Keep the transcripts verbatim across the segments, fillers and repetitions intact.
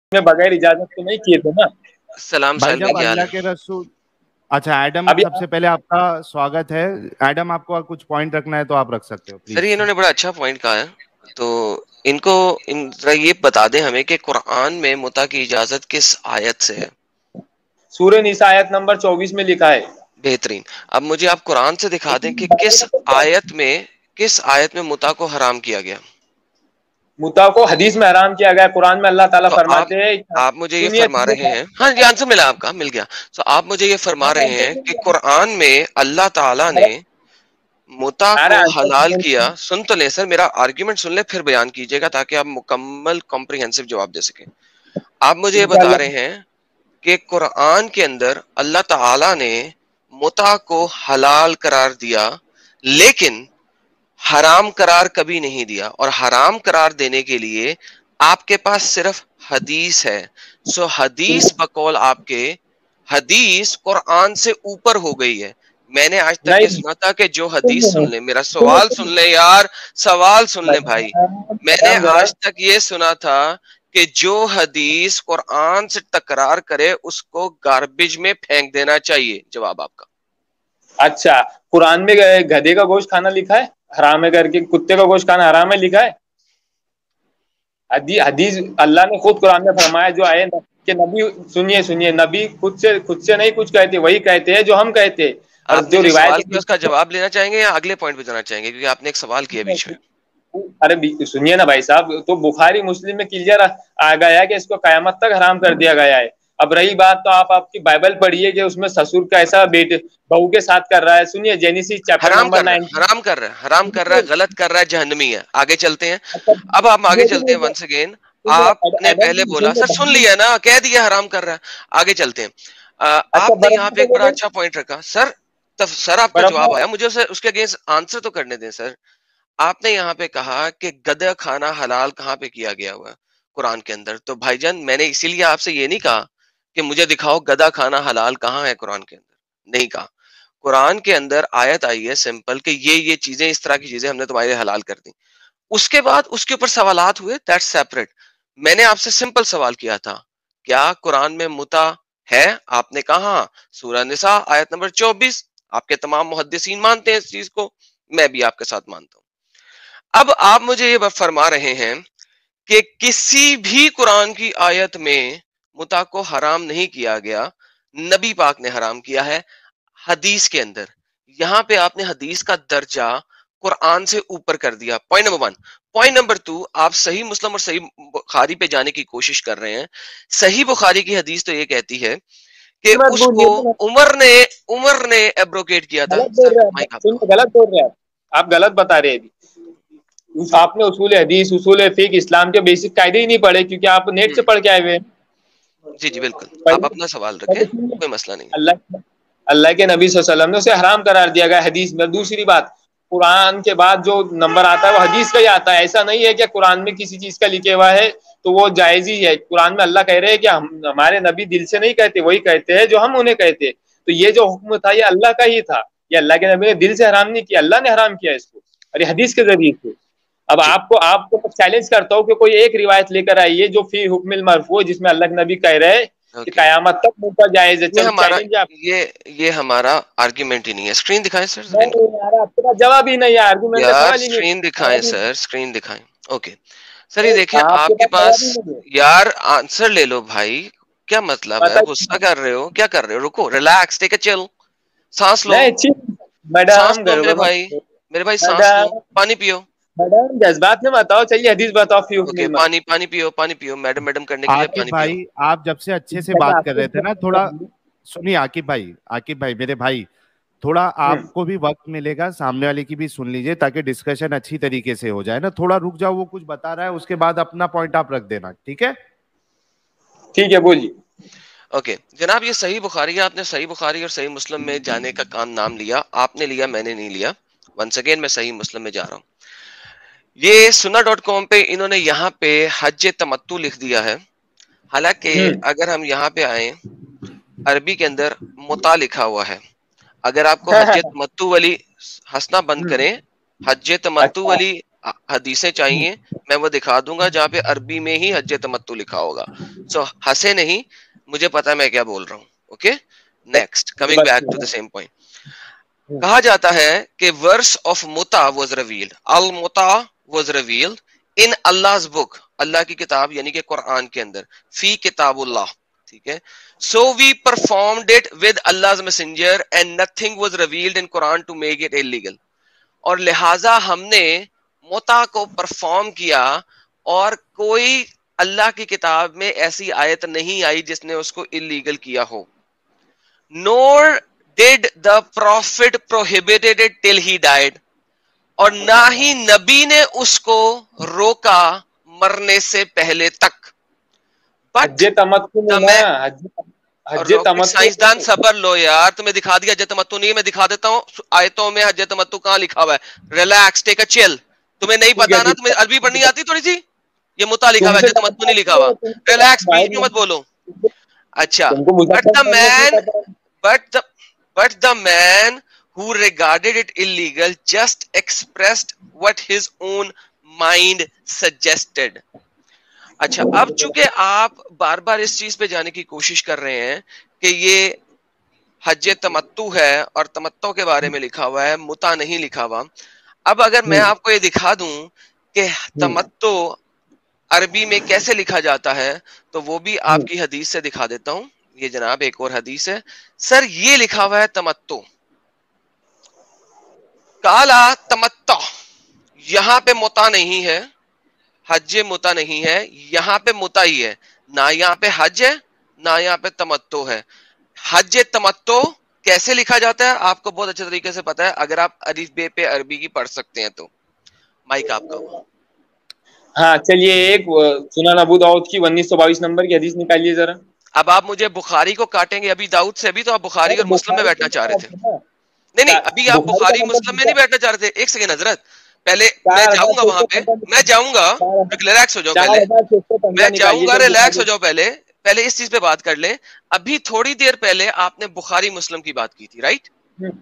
میں بغیر اجازت تو نہیں کیے تھے نا. سلام بھائی ساحل جب بھائی، اللہ کے رسول. اچھا ایڈم، ابھی سب سے پہلے آپ کا سواگت ہے. ایڈم آپ کو کچھ پوائنٹ رکھنا ہے تو آپ رکھ سکتے ہو سر پلیز. یہ انہوں نے بڑا اچھا پوائنٹ کہا ہے، تو ان کو ان ذرا یہ بتا دیں ہمیں کہ قرآن میں متع کی اجازت کس آیت سے ہے؟ سورہ نساء آیت نمبر چوبیس میں لکھا ہے. بہترین. اب مجھے آپ قرآن سے دکھا دیں کہ کس آیت میں کس آیت میں متع کو حرام کیا گیا. متع کو حدیث میں حرام کیا گیا. قرآن میں اللہ تعالیٰ تو آپ فرماتے ہیں، آپ مجھے یہ سنیے فرما رہے ہیں، ہاں جی آنسر ملا، آپ کا مل گیا. تو آپ مجھے یہ فرما رہے ہیں کہ قرآن میں اللہ تعالیٰ نے متع کو حلال کیا. سن تو لیں سر، میرا آرگیومنٹ سن لیں پھر بیان کیجیے گا تاکہ آپ مکمل کمپریہنسو جواب دے سکیں. آپ مجھے یہ بتا رہے ہیں کہ قرآن کے اندر اللہ تعالی نے متع کو حلال قرار دیا لیکن حرام قرار کبھی نہیں دیا، اور حرام قرار دینے کے لیے آپ کے پاس صرف حدیث ہے. سو حدیث بقول آپ کے، حدیث قرآن سے اوپر ہو گئی ہے. میں نے آج تک یہ سنا تھا کہ جو حدیث سن لیں، میرا سوال سن لیں یار، سوال سن لیں بھائی. میں نے آج تک یہ سنا تھا کہ جو حدیث قرآن سے تکرار کرے اس کو گاربیج میں پھینک دینا چاہیے. جواب آپ کا. اچھا، قرآن میں گدھے کا گوشت کھانا لکھا ہے حرام ہے کر کے، کتے کا گوشت کھانا حرام ہے لکھا ہے؟ حدیث اللہ نے خود قرآن میں فرمایا جو آئے کہ نبی، سنیے سنیے نبی خود سے خود سے نہیں کچھ کہتے، وہی کہتے ہیں جو ہم کہتے ہیں. اور آپ نے جو روایت سوال کیا اس کا جواب لینا چاہیں گے یا اگلے پوائنٹ پہ جانا چاہیں گے؟ کیونکہ آپ نے ایک سوال کیا بیچ میں. ارے سنیے نا بھائی صاحب، تو بخاری مسلم میں کلیئر آ گیا ہے کہ اس کو قیامت تک حرام کر دیا گیا ہے. اب رہی بات تو آپ آپ کی بائبل پڑھیے کہ اس میں سسر کا ایسا بیٹے بہو کے ساتھ کر رہا ہے. سنیے جینیسس چیپٹر حرام نمبر کر رہا ہے، نائنٹین. حرام کر رہا ہے، حرام کر رہا ہے، غلط کر رہا ہے، جہنمی ہے. آگے چلتے ہیں. اب ہم آگے چلتے ہیں. ونس اگین آپ نے پہلے بولا سر سن لیا نا، کہہ دیا حرام کر رہا ہے. آگے چلتے ہیں. آپ نے یہاں پہ ایک بڑا اچھا پوائنٹ رکھا سر. سر آپ کا جواب آیا، مجھے اس کے اگینسٹ آنسر تو کرنے دیں سر. آپ نے یہاں پہ کہا کہ گدھا کھانا حلال کہاں پہ کیا گیا ہوا قرآن کے اندر. تو بھائی جان میں نے اسی لیے آپ سے یہ نہیں کہا کہ مجھے دکھاؤ گدھا کھانا حلال کہاں ہے قرآن کے اندر. نہیں کہا. قرآن کے اندر آیت آئی ہے سمپل کہ یہ یہ چیزیں، اس طرح کی چیزیں ہم نے تمہارے حلال کر دی. اس کے بعد اس کے اوپر سوالات ہوئے، دیٹ سیپریٹ. میں نے آپ سے سمپل سوال کیا تھا کیا قرآن میں متع ہے؟ آپ نے کہا سورہ نساء آیت نمبر چوبیس. آپ کے تمام محدثین مانتے ہیں اس چیز کو، میں بھی آپ کے ساتھ مانتا ہوں. اب آپ مجھے یہ فرما رہے ہیں کہ کسی بھی قرآن کی آیت میں متع کو حرام نہیں کیا گیا، نبی پاک نے حرام کیا ہے حدیث کے اندر. یہاں پہ آپ نے حدیث کا درجہ قرآن سے اوپر کر دیا. Point number one. Point number two, آپ صحیح مسلم اور صحیح بخاری پہ جانے کی کوشش کر رہے ہیں. صحیح بخاری کی حدیث تو یہ کہتی ہے کہ اس کو عمر نے عمر نے ایبروگیٹ کیا تھا. غلط بول رہے ہیں آپ، غلط بتا رہے ہیں. آپ نے اصول حدیث، اصول فقہ، اسلام کے بیسک قاعدے ہی نہیں پڑھے کیونکہ آپ نیٹ سے پڑھ کے آئے ہوئے ہیں. جی جی بالکل، آپ اپنا سوال رکھیں، کوئی مسئلہ نہیں. اللہ اللہ کے نبی صلی اللہ علیہ وسلم نے اسے حرام قرار دیا گیا حدیث میں. دوسری بات، قرآن کے بعد جو نمبر آتا ہے وہ حدیث کا ہی آتا ہے. ایسا نہیں ہے کہ قرآن میں کسی چیز کا لکھا ہوا ہے تو وہ جائز ہی ہے. قرآن میں اللہ کہہ رہے ہیں کہ ہم ہمارے نبی دل سے نہیں کہتے، وہی کہتے ہیں جو ہم انہیں کہتے. تو یہ جو حکم تھا یہ اللہ کا ہی تھا، یہ اللہ کے نبی نے دل سے حرام نہیں کیا، اللہ نے حرام کیا اس کو، اور یہ حدیث کے ذریعے سے. اب آپ کو آپ کو چیلنج کرتا ہوں کہ کوئی ایک روایت لے کر آئیے جو فی حکم المرفوع، جس میں اللہ کے نبی کہہ رہے کہ قیامت تک متع جائز ہے. یہ ہمارا یہ یہ ہمارا آرگیومنٹ ہی نہیں ہے. اسکرین دکھائیں سر. آپ کے پاس جواب ہی نہیں ہے، آرگومنٹ کا سوال ہی نہیں. اسکرین دکھائیں سر، اسکرین دکھائیں. اوکے سر یہ دیکھیں آپ کے پاس. یار آنسر لے لو بھائی، کیا مطلب ہے؟ غصہ کر رہے ہو؟ کیا کر رہے ہو؟ رکو، ریلیکس، ٹیک اے چل، سانس لو، سانس لو میرے بھائی، میرے بھائی سانس لو، پانی پیو. میڈم جذبات میں بتاؤ، چلیے حدیث بتاؤ. اوکے پانی پانی پیو، پانی پیو. میڈم میڈم کرنے کے لیے پانی پیو. بھائی آپ جب سے اچھے سے بات کر رہے تھے نا، تھوڑا سنیے عاقب بھائی، عاقب بھائی میرے بھائی، تھوڑا آپ کو بھی وقت ملے گا، سامنے والے کی بھی سن لیجئے تاکہ ڈسکشن اچھی طریقے سے ہو جائے نا. تھوڑا رک جاؤ، وہ کچھ بتا رہا ہے اس کے بعد اپنا پوائنٹ آپ رکھ دینا. ٹھیک ہے ٹھیک ہے بولیے. اوکے جناب، یہ صحیح بخاری ہے. آپ نے صحیح بخاری اور صحیح مسلم میں جانے کا کام نام لیا، آپ نے لیا، میں نے نہیں لیا. ونس اگین میں صحیح مسلم میں جا رہا ہوں. یہ سنا ڈاٹ کام پہ انہوں نے یہاں پہ حج تمتع لکھ دیا ہے، حالانکہ اگر ہم یہاں پہ آئیں عربی کے اندر متع لکھا ہوا ہے. اگر آپ کو حج تمتع والی ہنسنا بند کریں، حج تمتع والی حدیثیں چاہیے میں وہ دکھا دوں گا جہاں پہ عربی میں ہی حج تمتع لکھا ہوگا. سو ہنسے نہیں, مجھے پتا میں کیا بول رہا ہوں. Okay next coming back to the same point. کہا جاتا ہے کہ ورس آف متا واز ریویلڈ, المتا was revealed in Allah's book, اللہ کی کتاب یعنی کہ قرآن کے اندر, فی کتاب اللہ. ٹھیک ہے, so we performed it with Allah's messenger and nothing was revealed in Quran to make it illegal. اور لہٰذا ہم نے متا کو پرفارم کیا اور کوئی اللہ کی کتاب میں ایسی آیت نہیں آئی جس نے اس کو اللیگل کیا ہو. nor did the prophet prohibited it till he died, اور نہ ہی نبی نے اس کو روکا مرنے سے پہلے تک. سائنسدان صبر لو یار, تمہیں دکھا دیا حج تمتع نہیں ہے, میں دکھا دیتا ہوں آیتوں میں حج تمتع کہاں لکھا ہوا ہے. ریلیکس, ٹیک اے چل. تمہیں نہیں پتا نا, تمہیں عربی پڑھنی آتی تھوڑی سی, یہ متا لکھا ہوا ہے, حج تمتع نہیں لکھا ہوا. ریلیکس, بیچ میں مت بولو. اچھا, but the men but the but the men who regarded it illegal just expressed what his own mind suggested. اچھا, اب چونکہ آپ بار بار اس چیز پہ جانے کی کوشش کر رہے ہیں کہ یہ حج تمتع ہے اور تمتع کے بارے میں لکھا ہوا ہے, متا نہیں لکھا ہوا. اب اگر میں آپ کو یہ دکھا دوں کہ تمتع عربی میں کیسے لکھا جاتا ہے تو وہ بھی آپ کی حدیث سے دکھا دیتا ہوں. یہ جناب ایک اور حدیث ہے. سر یہ لکھا ہوا ہے تمتع, کالا تمتع, یہاں پہ متا نہیں ہے, حج متا نہیں ہے, یہاں پہ متا ہی ہے, نہ یہاں پہ حج ہے نہ یہاں پہ تمتع ہے. حج تمتع کیسے لکھا جاتا ہے آپ کو بہت اچھے طریقے سے پتا ہے, اگر آپ الف بے پہ عربی کی پڑھ سکتے ہیں تو. مائک آپ کا. ہاں چلیے, ایک سنن ابو داؤد کی انیس سو بائیس نمبر کی حدیث نکالیے ذرا. اب آپ مجھے بخاری کو کاٹیں گے ابھی داؤد سے, ابھی تو آپ بخاری اور مسلم میں بیٹھنا چاہ رہے تھے. نہیں نہیں, ابھی آپ بخاری مسلم میں نہیں بیٹھنا چاہ رہے تھے. ایک سیکنڈ حضرت, پہلے میں جاؤں گا وہاں پہ, میں جاؤں گا, ریلیکس ہو جاؤ پہلے, میں جاؤں گا, ریلیکس ہو جاؤ پہلے, پہلے اس چیز پہ بات کر لیں. ابھی تھوڑی دیر پہلے آپ نے بخاری مسلم کی بات کی تھی, رائٹ؟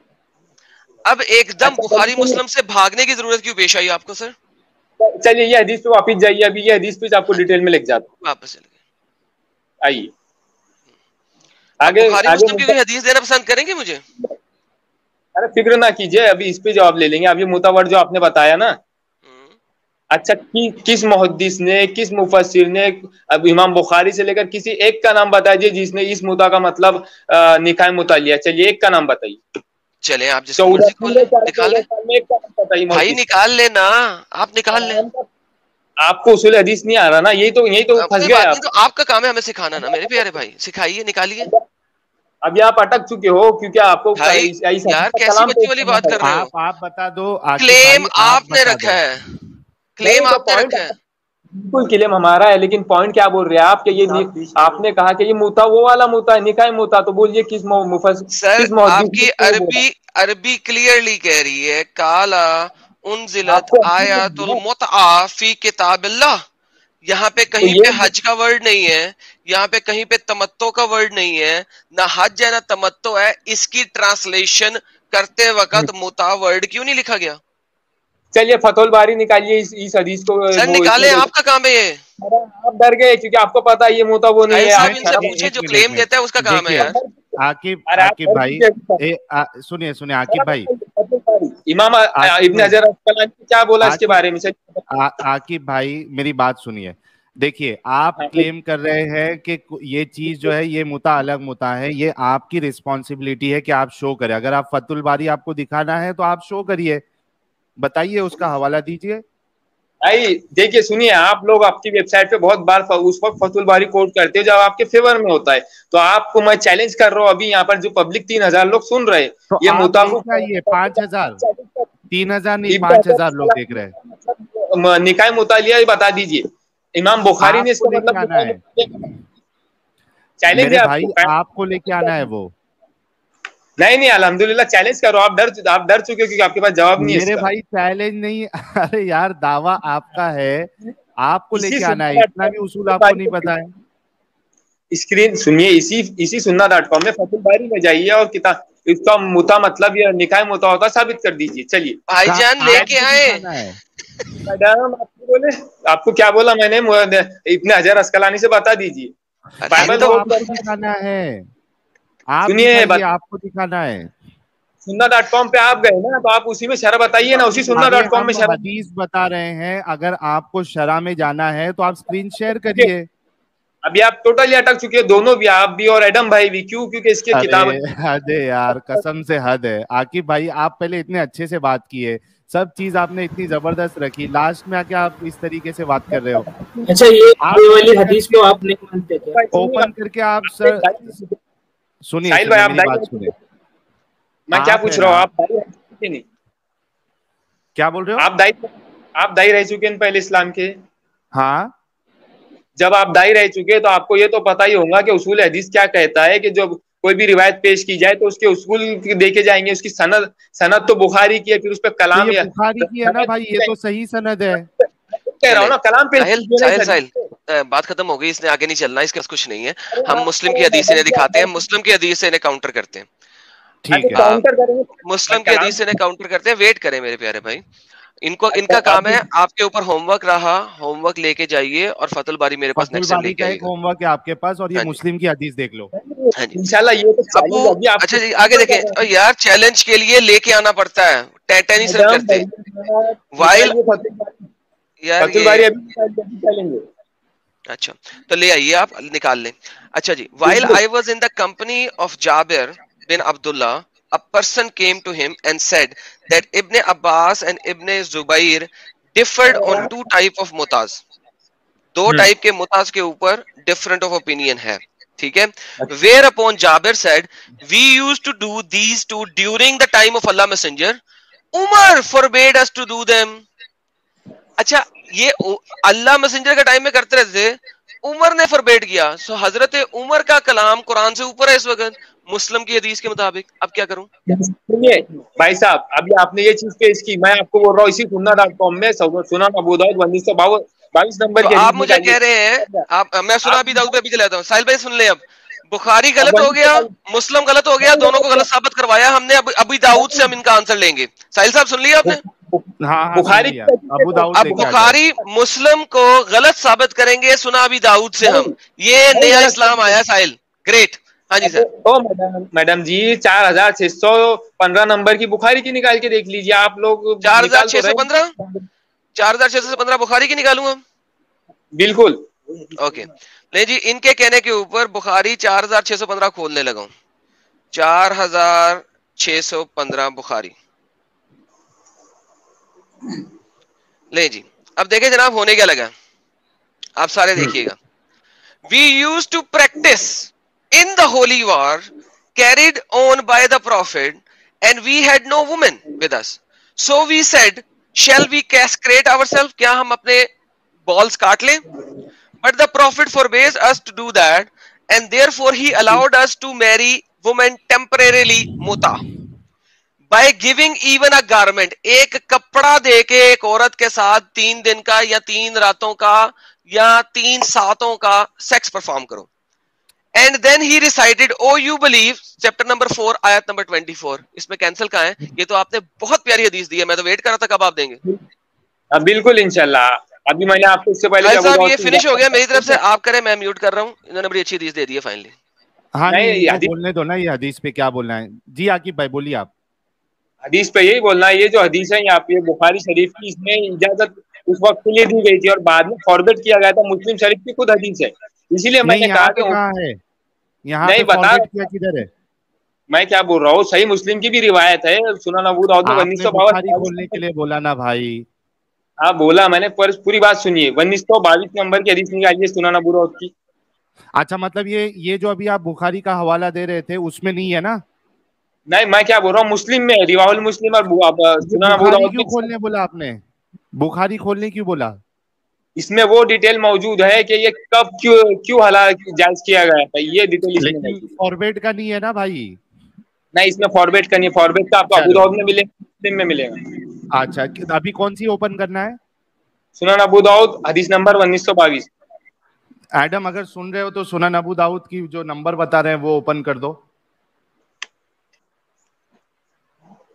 اب ایک دم بخاری مسلم سے بھاگنے کی ضرورت کیوں پیش آئی آپ کو سر؟ چلیے یہ حدیث پہ واپس جائیے, ابھی یہ حدیث پہ آپ کو ڈیٹیل میں لکھ جاتا ہوں. واپس چلے گئے, آئیے آگے. بخاری مسلم کی کوئی حدیث دینا پسند کریں گے مجھے؟ ارے فکر نہ کیجیے, ابھی اس پہ جواب لے لیں گے. ابھی متورد جو آپ نے بتایا نا, اچھا کس محدث نے, کس مفسر نے, اب امام بخاری سے لے کر کسی ایک کا نام بتائیے جس نے اس متا کا مطلب نکاح متا لیا. چلیے ایک کا نام بتائیے. چلے آپ جس مرضی کھول لیں, نکال لیں بھائی, نکال لینا, آپ نکال لیں. آپ کو اصول حدیث نہیں آ رہا نا, یہی تو یہی تو پھنس گئے آپ. آپ کا کام ہے ہمیں سکھانا نا میرے پیارے بھائی, سکھائیے, نکالیے. ابھی آپ اٹک چکے ہو کیونکہ آپ کو یار کیسی بچی والی بات کر رہے ہو. آپ بتا دو, کلیم آپ نے رکھا ہے, کلیم آپ نے رکھا ہے. بالکل کلیم ہمارا ہے, لیکن پوائنٹ کیا بول رہے ہیں آپ کہ یہ آپ نے کہا کہ یہ موتا وہ والا موتا ہے, نکاح موتا, تو بولیے کس مفسر سر آپ کی عربی عربی کلیئرلی کہہ رہی ہے کالا انزلت آیات المتع فی کتاب اللہ. یہاں پہ کہیں پہ حج کا ورڈ نہیں ہے, یہاں پہ کہیں پہ تمتع کا ورڈ نہیں ہے, نہ حج ہے نہ تمتع ہے. اس کی ٹرانسلیشن کرتے وقت متع ورڈ کیوں نہیں لکھا گیا؟ چلیے فتح الباری نکالیے اس حدیث کو. سر نکالیں, آپ کا کام ہے یہ. آپ ڈر گئے کیونکہ آپ کو پتا ہے یہ موتا وہ نہیں ہے. صاحب ان سے پوچھیں جو کلیم دیتا ہے اس کا کام ہے یار. عاقب عاقب بھائی سنیے سنیے عاقب بھائی, امام ابن حجر اسقلانی کیا بولا اس کے بارے میں. عاقب بھائی میری بات سنیے, دیکھیے آپ کلیم کر رہے ہیں کہ یہ چیز جو ہے یہ متا الگ متا ہے, یہ آپ کی ریسپانسبلٹی ہے کہ آپ شو کریں. اگر آپ فتح الباری آپ کو دکھانا ہے تو آپ شو کریے, بتائیے اس کا حوالہ دیجیے. بھائی دیکھیے سنیے, آپ لوگ آپ کی ویب سائٹ پہ بہت بار اس وقت فتح الباری کوٹ کرتے ہو جب آپ کے فیور میں ہوتا ہے, تو آپ کو میں چیلنج کر رہا ہوں ابھی یہاں پر جو پبلک تین ہزار لوگ سن رہے یہ متا پانچ ہزار تین ہزار نہیں پانچ ہزار لوگ دیکھ رہے ہیں. نکاح مطالعہ بتا دیجیے امام بخاری نے اس کا مطلب چیلنج ہے آپ کو لے کے آنا ہے وہ. نہیں نہیں الحمدللہ چیلنج کرو, آپ ڈر آپ ڈر چکے ہو کیونکہ آپ کے پاس جواب نہیں ہے. میرے بھائی چیلنج نہیں, ارے یار دعویٰ آپ کا ہے, آپ کو لے کے آنا ہے, اتنا بھی اصول آپ کو نہیں پتا ہے. اسکرین سنیے, اسی اسی سننا ڈاٹ کام میں فتح الباری میں جائیے اور اس کا متا مطلب یہ نکاح متا ہوتا ثابت کر دیجیے. چلیے بھائی جان لے کے آئے. میڈم آپ کو بولے, آپ کو کیا بولا میں نے, ابن حجر اسقلانی سے بتا دیجیے. سنیے آپ کو دکھانا ہے سننا ڈاٹ کام پہ آپ گئے نا, تو آپ اسی میں شرح بتائیے نا, اسی سننا ڈاٹ کام میں شرح حدیث بتا رہے ہیں. اگر آپ کو شرح میں جانا ہے تو آپ اسکرین شیئر کریے. ابھی آپ ٹوٹلی اٹک چکے ہیں دونوں بھی, آپ بھی اور ایڈم بھائی بھی. کیوں؟ کیونکہ اس کی کتاب حد ہے یار, قسم سے حد ہے. عاقب بھائی آپ پہلے اتنے اچھے سے بات کیے, سب چیز آپ نے اتنی زبردست رکھی, لاسٹ میں آ کے آپ اس طریقے سے بات کر رہے ہو. اچھا یہ والی حدیث کو آپ نہیں مانتے کیا؟ اوپن کر کے آپ سر سنیے, ساحل بھائی آپ میری بات سنیے. میں کیا پوچھ رہا ہوں, آپ نہیں کیا بول رہے ہو؟ آپ دائی آپ دائی رہ چکے ہیں پہلے اسلام کے. ہاں جب آپ دائی رہ چکے تو آپ کو یہ تو پتا ہی ہوگا کہ اصول حدیث کیا کہتا ہے, کہ جب کوئی بھی روایت پیش کی جائے تو اس کے اصول دیکھے جائیں گے. اس کی سند سند تو بخاری کی ہے, پھر اس پہ کلام, یہ بخاری کی ہے نا بھائی, یہ تو صحیح سند ہے. کہہ رہا ہوں نا کلام پیش. ساحل ساحل بات ختم ہو گئی, اس نے آگے نہیں چلنا, اس کے پاس کچھ نہیں ہے. ہم مسلم کی حدیث انہیں دکھاتے ہیں, مسلم کی حدیث سے انہیں کاؤنٹر کرتے ہیں. ٹھیک ہے, مسلم کی حدیث سے انہیں کاؤنٹر کرتے ہیں. ویٹ کریں میرے پیارے بھائی, ان کو ان کا کام ہے, آپ کے اوپر ہوم ورک رہا, ہوم ورک لے کے جائیے اور فتح الباری میرے پاس نیکسٹ ٹائم لے کے آئیے گا. ہوم ورک ہے آپ کے پاس, اور یہ مسلم کی حدیث دیکھ لو. انشاءاللہ یہ ابو اچھا جی آگے دیکھیں یار, چیلنج کے لیے لے کے آنا پڑتا ہے, ٹین ہی صرف کرتے وائل یار یہ. اچھا تو لے آئیے, آپ نکال لیں. اچھا جی, while I was in the company of Jabir bin Abdullah, a person came to him and said that Ibn Abbas and Ibn Zubair differed on two type of mutas. دو ٹائپ کے متاز کے اوپر different of opinion ہے, ٹھیک ہے. Whereupon Jabir said, we used to do these two during the time of Allah Messenger. Umar forbade us to do them. اچھا یہ اللہ میسنجر کا ٹائم میں کرتے رہتے تھے, عمر نے فربیٹ کیا. سو حضرت عمر کا کلام قرآن سے اوپر ہے اس وقت مسلم کی حدیث کے مطابق. اب کیا کروں؟ سنیے بھائی صاحب, ابھی آپ نے یہ چیز پیش کی, میں آپ کو بول رہا ہوں اسی سننا ڈاٹ کام میں سنن ابو داؤد انیس سو بائیس نمبر کی آپ مجھے کہہ رہے ہیں, آپ میں سنا ابی داؤد پہ بھی چلاتا ہوں. ساحل بھائی سن لیں, اب بخاری غلط ہو گیا, مسلم غلط ہو گیا, دونوں کو غلط ثابت کروایا ہم نے. ابی داؤد سے ہم ان کا آنسر لیں گے. ساحل صاحب سن لیا آپ نے؟ بخاری اب بخاری مسلم کو غلط ثابت کریں گے سنا ابی داؤد سے ہم. یہ نیا اسلام آیا ساحل. گریٹ. ہاں جی سر. میڈم جی چار ہزار چھ سو پندرہ نمبر کی بخاری کی نکال کے دیکھ لیجیے آپ لوگ. چار ہزار چھ سو پندرہ چار ہزار چھ سو پندرہ بخاری کی نکالوں گا. بالکل اوکے. نہیں جی, ان کے کہنے کے اوپر بخاری چار ہزار چھ سو پندرہ کھولنے لگا ہوں. چار ہزار چھ سو پندرہ بخاری. لے جی, اب دیکھیں جناب ہونے کیا لگا, آپ سارے دیکھیے گا. We used to practice in the holy war carried on by the prophet and we had no women with us. So we said, shall we castrate ourselves? کیا ہم اپنے balls کاٹ لیں؟ But the prophet forbade us to do that and therefore he allowed us to marry women temporarily muta. By giving even a garment, ایک کپڑا دے کے ایک عورت کے ساتھ تین دن کا یا تین راتوں کا یا تین ساتوں کا سیکس پرفارم کرو. And then he recited, oh you believe, chapter number four, آیت number twenty-four. اس میں کینسل کہاں ہے؟ یہ تو آپ نے بہت پیاری حدیث دی ہے, میں تو ویٹ کر رہا تھا کب آپ دیں گے. بالکل انشاءاللہ. ابھی میں نے آپ کو اس سے پہلے صاحب یہ فنش ہو گیا میری طرف سے, آپ کریں, میں میوٹ کر رہا ہوں. انہوں نے بڑی اچھی حدیث دے دی ہے فائنلی. ہاں نہیں بولنے دو نا, یہ حدیث پہ کیا بولنا ہے. جی عاقب بھائی بولیے آپ. حدیث پہ یہی بولنا ہے, یہ جو حدیث ہے آپ یہ بخاری شریف کی, اس میں اجازت اس وقت کے لیے دی گئی تھی اور بعد میں فارورڈ کیا گیا تھا. مسلم شریف کی خود حدیث ہے, اسی لیے میں نے کہا کہ نہیں بتا کدھر ہے. میں کیا بول رہا ہوں, صحیح مسلم کی بھی روایت ہے, سنن ابو داؤد میں انیس سو بخاری کھولنے کے لیے بولا نا بھائی. ہاں بولا میں نے, پوری بات سنیے. انیس سو بائیس نمبر کی حدیث نکالیے سنن ابو داؤد کی. اچھا مطلب یہ یہ جو ابھی آپ بخاری کا حوالہ دے رہے تھے اس میں نہیں ہے نا؟ نہیں میں کیا بول رہا ہوں, مسلم میں, رواہ المسلم اور سنن ابو داؤد کیوں کھولنے بولا آپ نے؟ بخاری کھولنے کیوں بولا؟ اس میں وہ ڈیٹیل موجود ہے کہ یہ کب کیوں کیوں حلال جائز کیا گیا تھا, یہ ڈیٹیل اس میں. فارورڈ کا نہیں ہے نا بھائی؟ نہیں اس میں فارورڈ کا نہیں, فارورڈ کا آپ کو ابو داؤد میں ملے گا, مسلم میں ملے گا. اچھا ابھی کون سی اوپن کرنا ہے؟ سنن ابو داؤد حدیث نمبر انیس سو بائیس. ایڈم اگر سن رہے ہو تو سنن ابو داؤد کی جو نمبر بتا رہے ہیں وہ اوپن کر دو.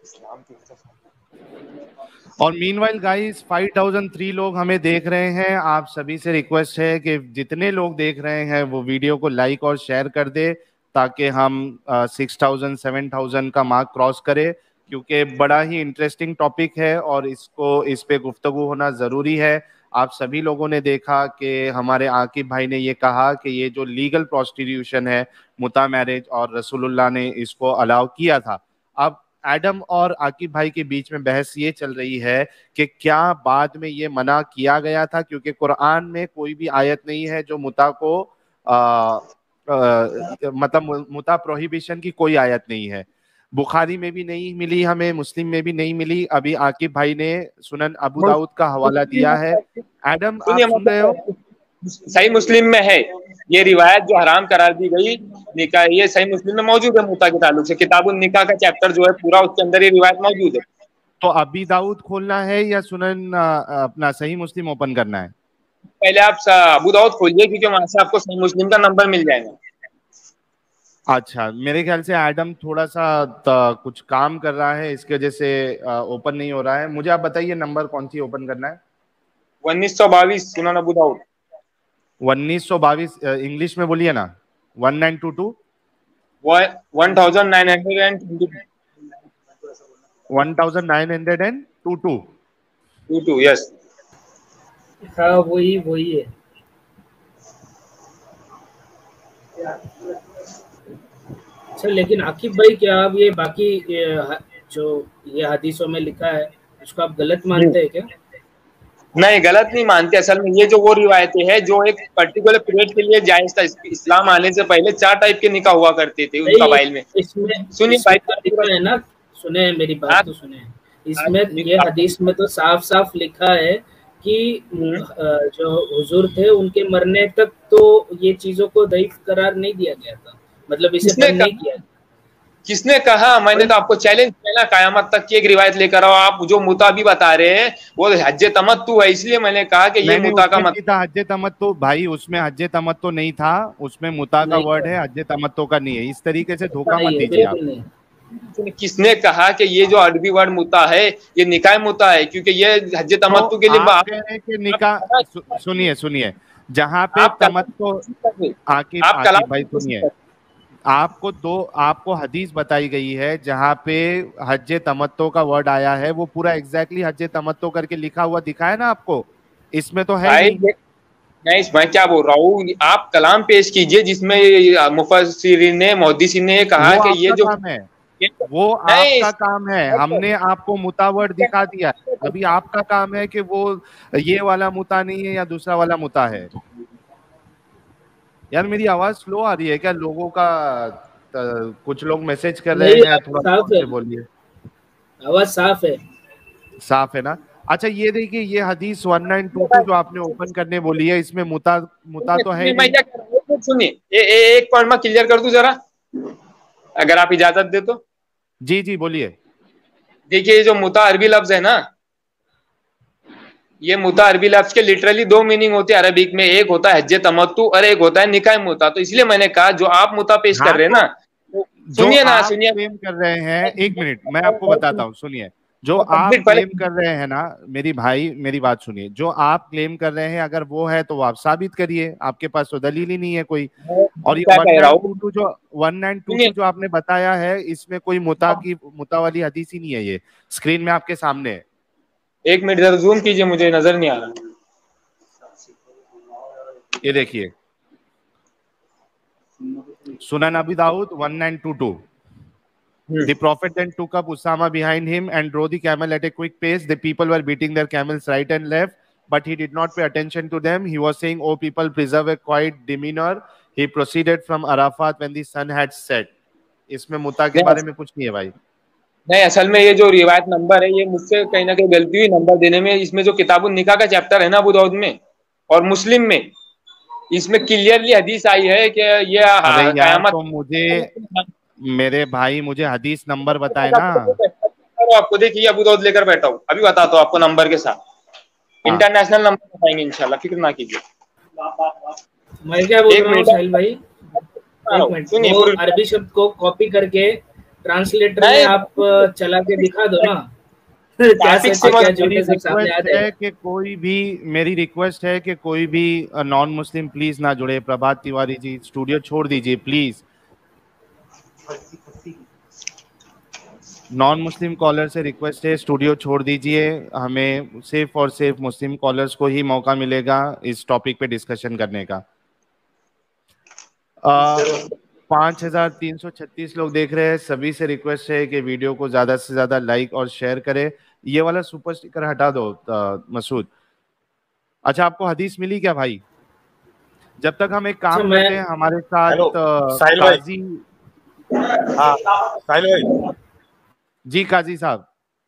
اور meanwhile guys five thousand three لوگ ہمیں دیکھ رہے ہیں. آپ سبھی سے ریکویسٹ ہے کہ جتنے لوگ دیکھ رہے ہیں وہ ویڈیو کو لائک اور شیئر کر دے تاکہ ہم سکس تھاؤزینڈ سیون تھاؤزینڈ کا مارک کراس کرے, کیونکہ بڑا ہی انٹرسٹنگ ٹاپک ہے اور اس کو اس پہ گفتگو ہونا ضروری ہے. آپ سبھی لوگوں نے دیکھا کہ ہمارے عاقب بھائی نے یہ کہا کہ یہ جو لیگل پروسٹیٹیوشن ہے, متا میرج, اور رسول اللہ نے اس کو الاؤ کیا تھا. اب ایڈم اور عاقب بھائی کے بیچ میں بحث یہ چل رہی ہے کہ کیا بعد میں یہ منع کیا گیا تھا, کیونکہ قرآن میں کوئی بھی آیت نہیں ہے جو متا کو آ, آ, مطلب متا پروہیبیشن کی کوئی آیت نہیں ہے. بخاری میں بھی نہیں ملی ہمیں, مسلم میں بھی نہیں ملی. ابھی عاقب بھائی نے سنن ابو داؤد کا حوالہ دیا ہے. ایڈم آپ سن رہے ہو؟ صحیح مسلم میں ہے یہ روایت جو حرام قرار دی گئی نکاح, یہ صحیح مسلم میں موجود ہے. متا کے تعلق سے کتاب النکاح کا چیپٹر جو ہے پورا, اس کے اندر یہ روایت موجود ہے. تو ابی داؤد کھولنا ہے یا سنن اپنا صحیح مسلم اوپن کرنا ہے؟ پہلے آپ ابو داؤد کھولیے کیونکہ وہاں سے آپ کو صحیح مسلم کا نمبر مل جائے گا. اچھا, میرے خیال سے ایڈم تھوڑا سا کچھ کام کر رہا ہے, اس کی وجہ سے اوپن نہیں ہو رہا ہے. مجھے آپ بتائیے نمبر کون سی اوپن کرنا ہے؟ انیس سو باویس سنن ابو داؤد. انیس سو باویس انگلش میں بولیے نا. One nine two two one thousand nine hundred and one thousand nine hundred and two two two two yes. ہاں وہی وہی ہے. اچھا, لیکن عاقب بھائی کیا آپ یہ باقی جو یہ حدیثوں میں لکھا ہے اس کو آپ غلط مانتے ہیں کیا؟ نہیں, غلط نہیں مانتے. اصل میں یہ جو وہ روایتیں ہیں جو ایک پرٹیکولر پیریڈ کے لیے جائز تھا. اسلام آنے سے پہلے چار ٹائپ کے نکاح ہوا کرتے تھے ان قبائل میں. سنیے بھائی, ہے نا, سنیں میری بات تو سنیں. اس میں یہ حدیث میں تو صاف صاف لکھا ہے کہ جو حضور تھے ان کے مرنے تک تو یہ چیزوں کو ضعیف قرار نہیں دیا گیا تھا, مطلب اسے بند نہیں کیا. کس نے کہا؟ میں نے تو آپ کو چیلنج کیا نا, قیامت تک کی ایک روایت لے کر آؤ. آپ جو متا بھی بتا رہے ہیں وہ حج تمتع ہے, اس لیے میں نے کہا کہ یہ متا کا مطلب حج تمتع. بھائی اس میں حج تمتع نہیں تھا, اس میں متا کا ورڈ ہے, حج تمتع کا نہیں ہے. اس طریقے سے دھوکہ مت دیجیے آپ. کس نے کہا کہ یہ جو عربی ورڈ متا ہے یہ نکاح متا ہے؟ کیونکہ یہ حج تمتع کے لیے نکاح. سنیے سنیے, جہاں پہ تمتع, عاقب عاقب بھائی سنیے, آپ کو دو آپ کو حدیث بتائی گئی ہے جہاں پہ حج تمتع کا ورڈ آیا ہے, وہ پورا ایگزیکٹلی حج تمتع کر کے لکھا ہوا دکھا ہے نا آپ کو. اس میں تو ہے نہیں. میں کیا بول رہا ہوں, آپ کلام پیش کیجئے جس میں مفسرین نے محدثین نے کہا کہ یہ جو ہے وہ آپ کا کام ہے. ہم نے آپ کو متا ورڈ دکھا دیا, ابھی آپ کا کام ہے کہ وہ یہ والا متا نہیں ہے یا دوسرا والا متا ہے. یار میری آواز سلو آ رہی ہے کیا؟ لوگوں کا کچھ لوگ میسج کر رہے ہیں, تھوڑا سے بولیے. آواز صاف ہے, صاف ہے نا. اچھا یہ دیکھیے, یہ حدیث ون نائن ٹو ٹو جو آپ نے اوپن کرنے بولی ہے, اس میں متا متا تو ہے نہیں. سنیے ایک پوائنٹ میں کلیئر کر دوں ذرا, اگر آپ اجازت دے تو. جی جی بولیے. دیکھیے یہ جو متا عربی لفظ ہے نا, یہ متا عربی لفظ کے لٹرلی دو میننگ ہوتے ہیں عربک میں. ایک ہوتا ہے حج تمتع اور ایک ہوتا ہے نکاح متا. تو اس لیے میں نے کہا جو آپ متا پیش کر رہے ہیں نا, سنیے نا سنیے, کلیم کر رہے ہیں, ایک منٹ میں آپ کو بتاتا ہوں, سنیے. جو آپ کلیم کر رہے ہیں نا میری بھائی, میری بات سنیے, جو آپ کلیم کر رہے ہیں اگر وہ ہے تو وہ آپ ثابت کریے. آپ کے پاس تو دلیل ہی نہیں ہے کوئی. اور یہ ون نائن ٹو ٹو جو ون نائن ٹو ٹو جو آپ نے بتایا ہے, اس میں کوئی متا کی متا والی حدیث ہی نہیں ہے. یہ اسکرین میں آپ کے سامنے ہے. ایک منٹ ذرا زوم کیجئے, مجھے نظر نہیں آ رہا. یہ دیکھیے Sunan Abi Dawud one nine two two. The prophet then took up Usama behind him and drove the camel at a quick pace. The people were beating their camels right and left, but he did not pay attention to them. He was saying, "Oh people, preserve a quiet demeanor." He proceeded from Arafat when the sun had set. اس میں متا کے بارے میں کچھ نہیں ہے بھائی. نہیں, اصل میں یہ جو روایت نمبر ہے یہ مجھ سے کہیں نہ کہیں غلطی ہوئی نمبر دینے میں. اس میں جو کتاب النکاح کا چیپٹر ہے نا ابو داؤد میں اور مسلم میں, اس میں کلیئرلی حدیث آئی ہے کہ یہ قیامت. مجھے میرے بھائی مجھے حدیث نمبر بتائے نا. آپ کو دیکھیے ابو داؤد لے کر بیٹھا ہوں, ابھی بتاتا ہوں آپ کو نمبر کے ساتھ. انٹرنیشنل نمبر بتائیں گے انشاءاللہ, فکر نہ کیجیے. میں کیا بول رہا ہوں ساحل بھائی, عربی شبد کو کاپی کر کے ट्रांसलेटर में आप चला के दिखा दो ना, क्या सच है क्या झूठ है सब सामने आ जाए। कि कोई भी, मेरी रिक्वेस्ट है कि कोई भी नॉन मुस्लिम प्लीज ना जुड़े। प्रभात तिवारी जी स्टूडियो छोड़ दीजिए प्लीज। नॉन मुस्लिम कॉलर से रिक्वेस्ट है स्टूडियो छोड़ दीजिए, हमें सिर्फ और सिर्फ मुस्लिम कॉलर्स को ही मौका मिलेगा इस टॉपिक पे डिस्कशन करने का। पाँच हजार तीन सौ छत्तीस लोग देख रहे हैं, सभी से रिक्वेस्ट है कि वीडियो को ज्यादा से ज्यादा लाइक और शेयर करें। ये वाला सुपर स्टिकर हटा दो मसूद। अच्छा, आपको हदीस मिली क्या भाई? जब तक हम एक काम करते हैं हमारे साथ काजी। हाँ साहिल भाई जी काजी साहब।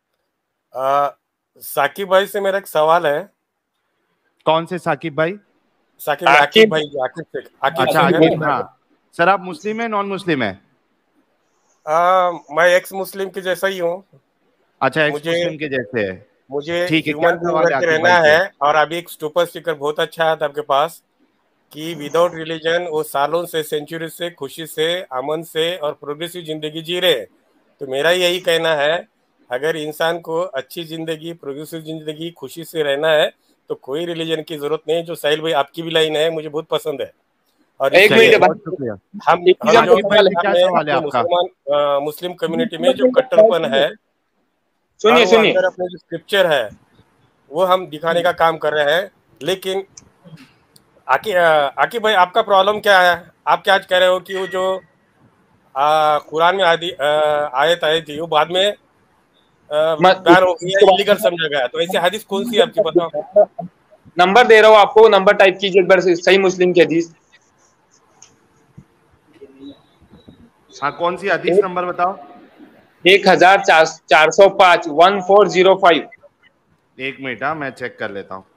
साकिब भाई से मेरा एक सवाल है। कौन से साकिब भाई? साकिब आकिब भाई आकिब से आकिब अच्छा आकिब, हाँ सर आप मुस्लिम है नॉन मुस्लिम है? आ, मैं एक्स मुस्लिम के जैसा ही हूँ। अच्छा एक्स मुस्लिम के जैसे है, मुझे ठीक है। ह्यूमन बीइंग के रहना है। और अभी एक सुपर स्टिकर बहुत अच्छा है आपके पास कि विदाउट रिलीजन वो सालों से सेंचुरी से खुशी से अमन से और प्रोग्रेसिव जिंदगी जी रहे। तो मेरा यही कहना है, अगर इंसान को अच्छी जिंदगी प्रोग्रेसिव जिंदगी खुशी से रहना है तो कोई रिलीजन की जरूरत नहीं। जो साहिल भाई आपकी भी लाइन है मुझे बहुत पसंद है। और एक मिनट हम, हम जो मुसलमान मुस्लिम कम्युनिटी में जो कट्टरपन है, सुनिए सुनिए अपने जो स्क्रिप्चर है वो हम दिखाने का काम कर रहे हैं। लेकिन आकी आकी भाई आपका प्रॉब्लम क्या है? आप क्या कह रहे हो कि वो जो कुरान में आदि आयत आई थी वो बाद में बैन हो गई है, इलीगल समझा गया। तो ऐसे हदीस कौन सी है आपकी बताओ? नंबर दे रहा हूँ आपको, नंबर टाइप कीजिए एक बार सही मुस्लिम की हदीस। हाँ कौन सी हदीस नंबर बताओ? एक हजार चार सौ पाँच वन फोर जीरो फाइव। एक मिनट, हाँ मैं चेक कर लेता हूँ।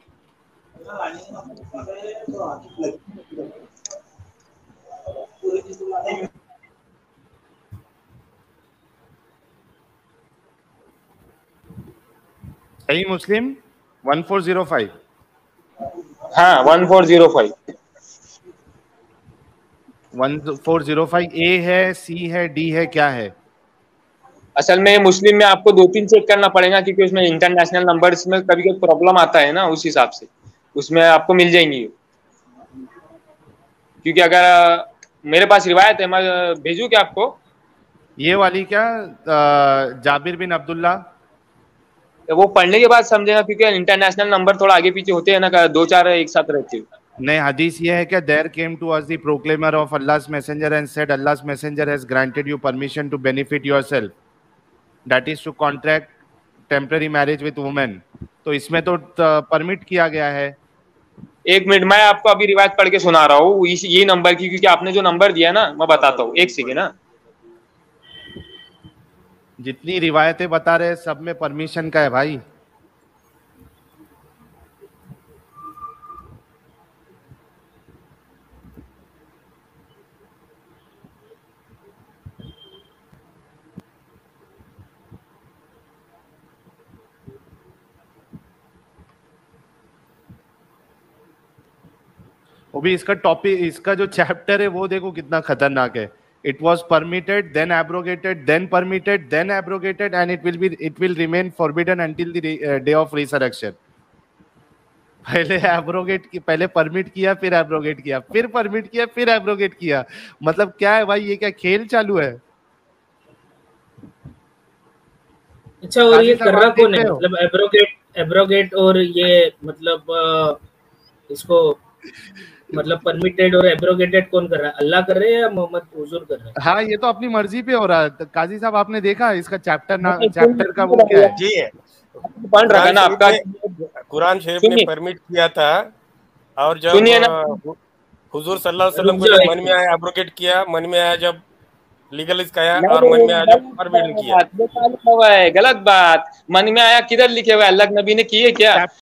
Sahih Muslim one four zero five. हाँ one four zero five. One four zero five A है, सी है, डी है, क्या है? असल में मुस्लिम में आपको दो तीन चेक करना पड़ेगा क्योंकि उसमें इंटरनेशनल नंबर्स में कभी कभी प्रॉब्लम आता है ना, उस हिसाब से उसमें आपको मिल जाएंगी। क्योंकि अगर मेरे पास रिवायत है, मैं भेजूं क्या आपको? ये वाली क्या जाबिर बिन अब्दुल्ला? वो पढ़ने के बाद समझेगा क्योंकि इंटरनेशनल नंबर थोड़ा आगे पीछे होते हैं ना, दो चार एक साथ रहते हैं। नहीं, हदीस ये है कि there came to us the proclaimer of Allah's messenger and said Allah's messenger has granted you permission to benefit yourself, that is to contract temporary marriage with women. तो इसमें तो परमिट किया गया है। एक मिनट, मैं आपको अभी रिवायत पढ़ के सुना रहा हूँ ये नंबर की, क्योंकि आपने जो नंबर दिया ना मैं बताता हूँ, एक सेकेंड ना। जितनी रिवायतें बता रहे हैं सब में परमिशन का है भाई। वो भी इसका टॉपिक, इसका जो चैप्टर है वो देखो कितना खतरनाक है। It was permitted, then abrogated, then permitted, then abrogated, and it will be, it will remain forbidden until the uh, day of resurrection. पहले एब्रोगेट की, पहले परमिट किया, फिर एब्रोगेट किया, फिर परमिट किया, फिर एब्रोगेट किया। मतलब क्या है भाई, ये क्या खेल चालू है? अच्छा, और ये कर रहा कौन है? मतलब एब्रोगेट एब्रोगेट और ये मतलब इसको मतलब परमिटेड और एब्रोगेटेड कौन कर रहा है? अल्लाह कर रहे हैं या मोहम्मद हुजूर कर रहे हैं? हाँ ये तो अपनी मर्जी पे हो रहा है। काजी साहब आपने देखा इसका चैप्टर ना, चैप्टर का वो क्या है? जी है पॉइंट रखा ना आपका। कुरान शरीफ ने परमिट किया था और जब हुजूर सल्लल्लाहु अलैहि वसल्लम को जब मन में आया एब्रोगेट किया, मन में आया जब लीगलाइज किया, और मन में आया जब परमिट किया। गलत बात, मन में आया किधर लिखे हुए? अल्लाह नबी ने किए क्या?